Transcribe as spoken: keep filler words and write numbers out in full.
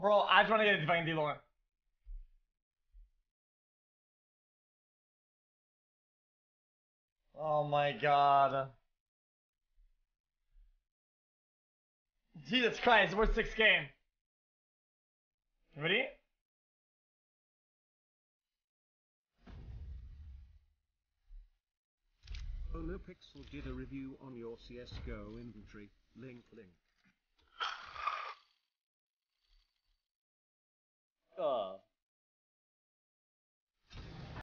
Bro, I just want to get a Divine D-Lore. Oh my god. Jesus Christ, we're six game. Ready? Olopixel did a review on your C S G O inventory. Link link. Oh.